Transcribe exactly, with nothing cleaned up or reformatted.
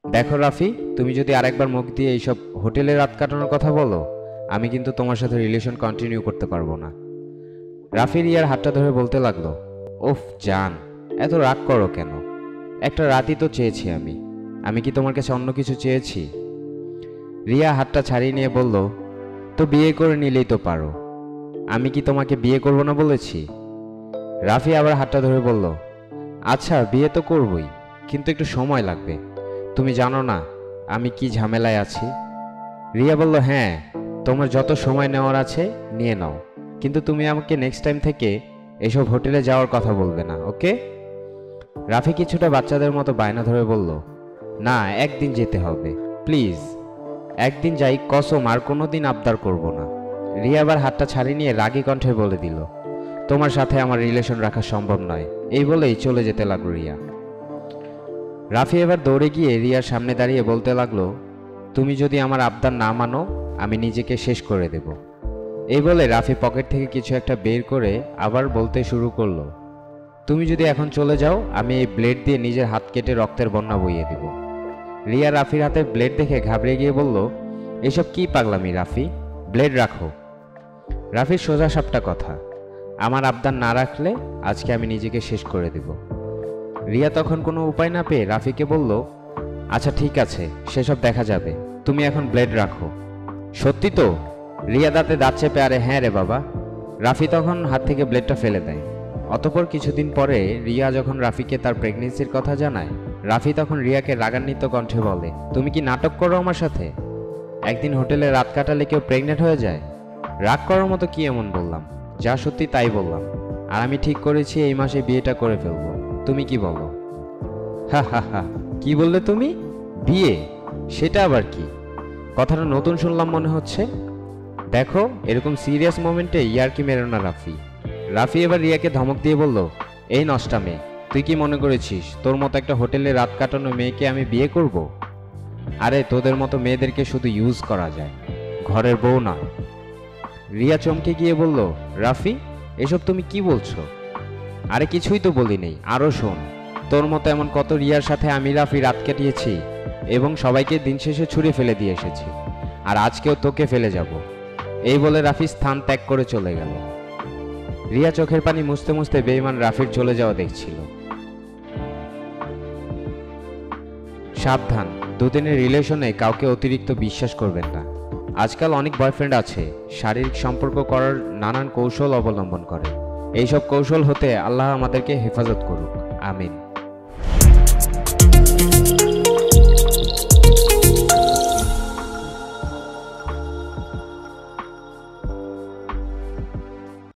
দেখো রাফি, তুমি যদি আরেকবার মুখ দিয়ে এইসব হোটেলে রাত কাটানোর কথা বলো, আমি কিন্তু তোমার সাথে রিলেশন কন্টিনিউ করতে পারবো না। রাফি রিয়ার হাতটা ধরে বলতে লাগলো, ওফ জান, এত রাগ করো কেন? একটা রাতই তো চেয়েছি আমি। আমি কি তোমার কাছে অন্য কিছু চেয়েছি? রিয়া হাতটা ছাড়িয়ে নিয়ে বলল, তো বিয়ে করে নিলেই তো পারো। আমি কি তোমাকে বিয়ে করব না বলেছি? রাফি আবার হাতটা ধরে বলল, আচ্ছা বিয়ে তো করবই, কিন্তু একটু সময় লাগবে। তুমি জানো না আমি কি ঝামেলায় আছি। রিয়া বলল, হ্যাঁ, তোমার যত সময় নেওয়ার আছে নিয়ে নাও, কিন্তু তুমি আমাকে নেক্সট টাইম থেকে এসব হোটেলে যাওয়ার কথা বলবে না, ওকে? রাফি কিছুটা বাচ্চাদের মতো বায়না ধরে বলল, না, একদিন যেতে হবে প্লিজ। একদিন যাই, কসম আর কোনো দিন আবদার করব না। রিয়া আবার হাতটা ছাড়িয়ে নিয়ে রাগী কণ্ঠে বলে দিল, তোমার সাথে আমার রিলেশন রাখা সম্ভব নয়। এই বলেই চলে যেতে লাগলো রিয়া। রাফি এবার দৌড়ে গিয়ে রিয়ার সামনে দাঁড়িয়ে বলতে লাগলো, তুমি যদি আমার আবদার না মানো, আমি নিজেকে শেষ করে দেব। এই বলে রাফি পকেট থেকে কিছু একটা বের করে আবার বলতে শুরু করলো, তুমি যদি এখন চলে যাও, আমি এই ব্লেড দিয়ে নিজের হাত কেটে রক্তের বন্যা বইয়ে দিব। রিয়া রাফির হাতে ব্লেড দেখে ঘাবড়ে গিয়ে বলল, এসব কি পাগলামি রাফি, ব্লেড রাখো। রাফির সোজা সাপটা কথা, আমার আবদার না রাখলে আজকে আমি নিজেকে শেষ করে দেব। রিয়া তখন কোনো উপায় না পেয়ে রাফিকে বলল, আচ্ছা ঠিক আছে, সেসব দেখা যাবে, তুমি এখন ব্লেড রাখো। সত্যি তো? রিয়া দাঁতে দাঁত চেপে, আরে হ্যাঁ রে বাবা। রাফি তখন হাত থেকে ব্লেডটা ফেলে দেয়। অতঃপর কিছুদিন পরে রিয়া যখন রাফিকে তার প্রেগনেন্সির কথা জানায়, রাফি তখন রিয়াকে রাগান্বিত কণ্ঠে বলে, তুমি কি নাটক করো আমার সাথে? একদিন হোটেলে রাত কাটালে কেউ প্রেগনেন্ট হয়ে যায়? রাগ করার মতো কি এমন বললাম? যা সত্যি তাই বললাম। আর আমি ঠিক করেছি এই মাসে বিয়েটা করে ফেলবো। তুমি কি বলো? হা হা হা, কি বললে তুমি? বিয়ে? সেটা আবার কি? কথাটা নতুন শুনলাম মনে হচ্ছে। দেখো, এরকম সিরিয়াস মোমেন্টে ইয়ার্কি মেরো না রাফি। রাফি এবার রিয়াকে ধমক দিয়ে বলল, এই নষ্টা মেয়ে, তুই কি মনে করেছিস তোর মতো একটা হোটেলে রাত কাটানো মেয়েকে আমি বিয়ে করব? আরে তোদের মতো মেয়েদেরকে শুধু ইউজ করা যায়, ঘরের বউ না। রিয়া চমকে গিয়ে বলল, রাফি, এসব তুমি কি বলছো? আরে কিছুই তো বলি নেই, আরও শোন, তোর মতো এমন কত রিয়ার সাথে আমি রাফি রাত কাটিয়েছি এবং সবাইকে দিন শেষে ছুঁড়ে ফেলে দিয়ে এসেছি, আর আজকেও তোকে ফেলে যাব। এই বলে রাফি স্থান ত্যাগ করে চলে গেল। রিয়া চোখের পানি মুছতে মুছতে বেঈমান রাফির চলে যাওয়া দেখছিল। সাবধান, দুদিনের রিলেশনে কাউকে অতিরিক্ত বিশ্বাস করবেন না। আজকাল অনেক বয়ফ্রেন্ড আছে শারীরিক সম্পর্ক করার নানান কৌশল অবলম্বন করে। এইসব কৌশল হতে আল্লাহ আমাদেরকে হেফাজত করুক, আমিন।